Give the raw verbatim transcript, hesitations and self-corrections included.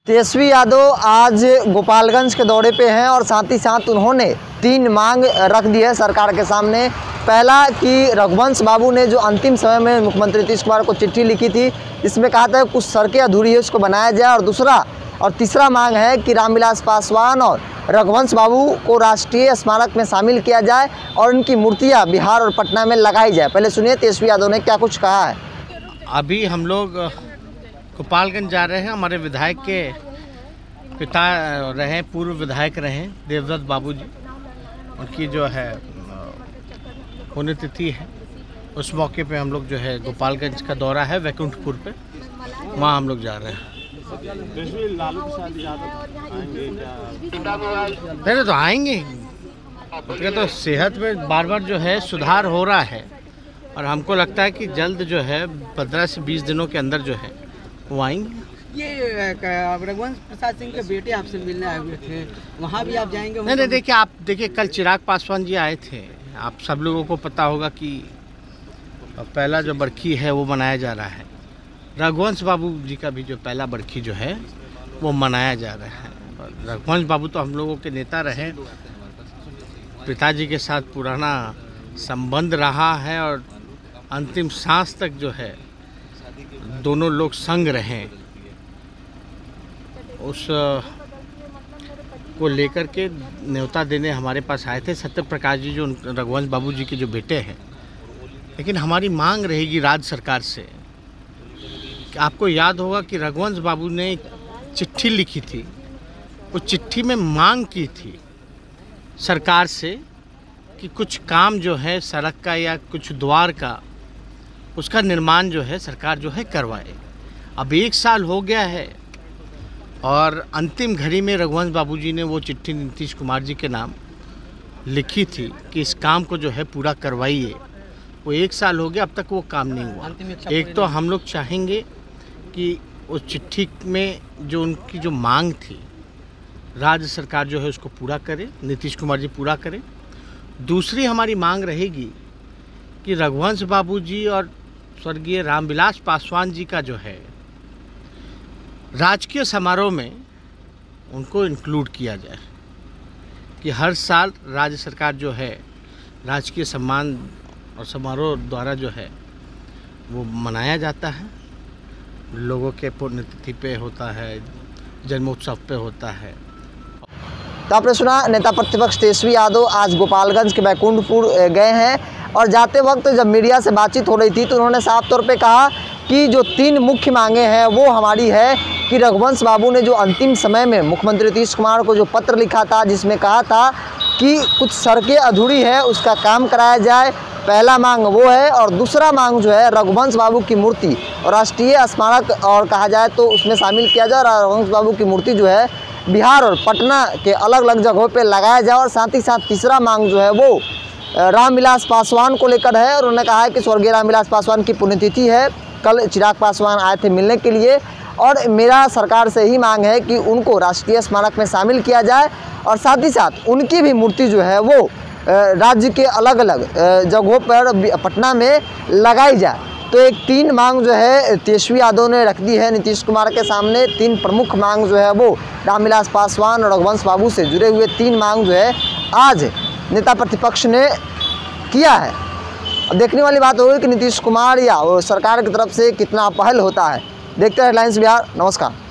तेजस्वी यादव आज गोपालगंज के दौरे पे हैं और साथ ही साथ उन्होंने तीन मांग रख दी है सरकार के सामने। पहला कि रघुवंश बाबू ने जो अंतिम समय में मुख्यमंत्री नीतीश कुमार को चिट्ठी लिखी थी, इसमें कहा था कुछ सड़कें अधूरी है उसको बनाया जाए, और दूसरा और तीसरा मांग है कि रामविलास पासवान और रघुवंश बाबू को राष्ट्रीय स्मारक में शामिल किया जाए और उनकी मूर्तियाँ बिहार और पटना में लगाई जाए। पहले सुनिए तेजस्वी यादव ने क्या कुछ कहा है। अभी हम लोग गोपालगंज जा रहे हैं। हमारे विधायक के पिता रहे, पूर्व विधायक रहे देवदत्त बाबू जी, उनकी जो है पुण्यतिथि है। उस मौके पे हम लोग जो है गोपालगंज का दौरा है वैकुंठपुर पे, वहाँ हम लोग जा रहे हैं। नहीं तो आएंगे, उसके तो सेहत में बार बार जो है सुधार हो रहा है और हमको लगता है कि जल्द जो है पंद्रह से बीस दिनों के अंदर जो है वो आएंगे। ये रघुवंश प्रसाद सिंह के बेटे आपसे मिलने आए हुए थे, वहाँ भी आप जाएंगे? नहीं नहीं देखिए, आप देखिए कल चिराग पासवान जी आए थे। आप सब लोगों को पता होगा कि पहला जो बरखी है वो मनाया जा रहा है। रघुवंश बाबू जी का भी जो पहला बरखी जो है वो मनाया जा रहा है। रघुवंश बाबू तो हम लोगों के नेता रहे, पिताजी के साथ पुराना संबंध रहा है और अंतिम सांस तक जो है दोनों लोग संग रहे। उस को लेकर के न्योता देने हमारे पास आए थे सत्य प्रकाश जी, जो रघुवंश बाबू जी के जो बेटे हैं। लेकिन हमारी मांग रहेगी राज्य सरकार से कि आपको याद होगा कि रघुवंश बाबू ने चिट्ठी लिखी थी, उस चिट्ठी में मांग की थी सरकार से कि कुछ काम जो है सड़क का या कुछ द्वार का, उसका निर्माण जो है सरकार जो है करवाए। अब एक साल हो गया है और अंतिम घड़ी में रघुवंश बाबू जी ने वो चिट्ठी नीतीश कुमार जी के नाम लिखी थी कि इस काम को जो है पूरा करवाइए। वो एक साल हो गया, अब तक वो काम नहीं हुआ। एक तो हम लोग चाहेंगे कि उस चिट्ठी में जो उनकी जो मांग थी राज्य सरकार जो है उसको पूरा करे, नीतीश कुमार जी पूरा करें। दूसरी हमारी मांग रहेगी कि रघुवंश बाबू जी और स्वर्गीय रामविलास पासवान जी का जो है राजकीय समारोह में उनको इंक्लूड किया जाए, कि हर साल राज्य सरकार जो है राजकीय सम्मान और समारोह द्वारा जो है वो मनाया जाता है। लोगों के पुण्यतिथि पे होता है, जन्मोत्सव पे होता है। तो आपने सुना नेता प्रतिपक्ष तेजस्वी यादव आज गोपालगंज के बैकुंठपुर गए हैं और जाते वक्त जब मीडिया से बातचीत हो रही थी तो उन्होंने साफ तौर पे कहा कि जो तीन मुख्य मांगे हैं वो हमारी है कि रघुवंश बाबू ने जो अंतिम समय में मुख्यमंत्री नीतीश कुमार को जो पत्र लिखा था, जिसमें कहा था कि कुछ सड़कें अधूरी है उसका काम कराया जाए, पहला मांग वो है। और दूसरा मांग जो है रघुवंश बाबू की मूर्ति और राष्ट्रीय स्मारक और कहा जाए तो उसमें शामिल किया जाए। रघुवंश बाबू की मूर्ति जो है बिहार और पटना के अलग अलग जगहों पे लगाया जाए। और साथ ही साथ तीसरा मांग जो है वो रामविलास पासवान को लेकर है। और उन्होंने कहा है कि स्वर्गीय रामविलास पासवान की पुण्यतिथि है, कल चिराग पासवान आए थे मिलने के लिए, और मेरा सरकार से ही मांग है कि उनको राष्ट्रीय स्मारक में शामिल किया जाए और साथ ही साथ उनकी भी मूर्ति जो है वो राज्य के अलग अलग जगहों पर पटना में लगाई जाए। तो एक तीन मांग जो है तेजस्वी यादव ने रख दी है नीतीश कुमार के सामने। तीन प्रमुख मांग जो है वो रामविलास पासवान और रघुवंश बाबू से जुड़े हुए तीन मांग जो है आज नेता प्रतिपक्ष ने किया है। अब देखने वाली बात होगी कि नीतीश कुमार या सरकार की तरफ से कितना पहल होता है। देखते हैं हेडलाइंस बिहार। नमस्कार।